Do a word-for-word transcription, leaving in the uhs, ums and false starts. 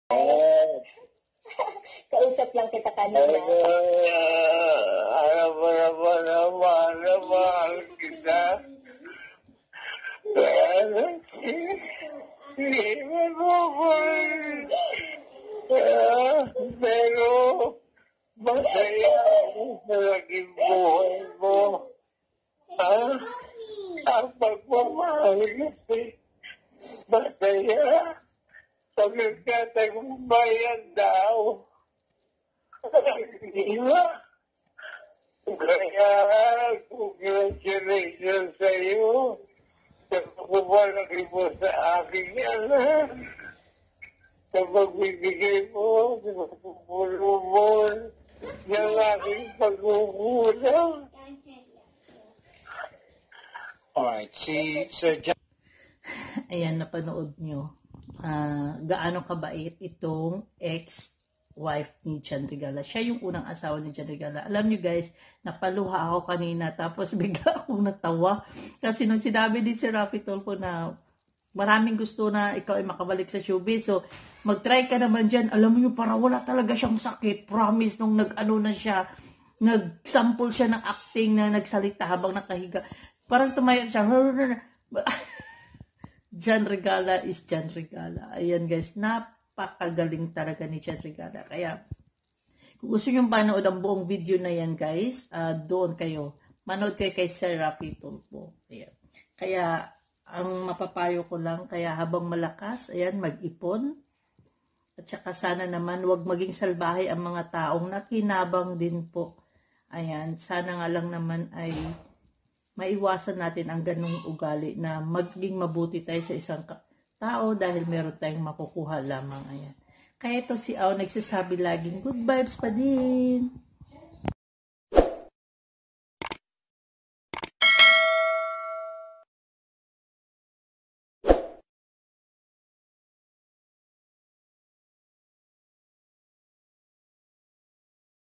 Kausap lang kita kanina. Alam mo naman naman, naman kita. Hindi mo naman. Pero, masaya ako sa naging buhay mo. Ha? Ang pagmamahal kasi. Masaya. Pagkatagumpayan daw. Di ba? Kaya, congratulations sa iyo. Sa pagbabalaki mo sa akin yan, ha? Sa pagbibigay mo, sa pagpupulo mo, ng aking pagkukulang. Alright, si Sir John. Ayan, napanood nyo. Uh, gaano kabait itong ex-wife ni John Regala. Siya yung unang asawa ni John Regala. Alam nyo guys, napaluha ako kanina tapos bigla akong natawa. Kasi nung sinabi ni si Rafi Tulfo na maraming gusto na ikaw ay makabalik sa showbiz. So, mag-try ka naman dyan. Alam mo yung para wala talaga siyang sakit. Promise nung nag-ano na siya, nag-sample siya ng acting na nagsalita habang nakahiga. Parang tumayot siya. John Regala is John Regala. Ayan guys, napakagaling talaga ni John Regala. Kaya, kung gusto nyo panood ang buong video na yan guys, uh, doon kayo. Manood kayo kay Sir Rafi Tulfo. Ayan. Kaya, ang mapapayo ko lang, kaya habang malakas, ayan, mag-ipon. At saka sana naman, wag maging salbahe ang mga taong nakinabang din po. Ayan, sana nga lang naman ay maiwasan natin ang ganung ugali na maging mabuti tayo sa isang tao dahil meron tayong makukuha lamang. Ayan. Kaya ito si Au nagsasabi laging good vibes pa din.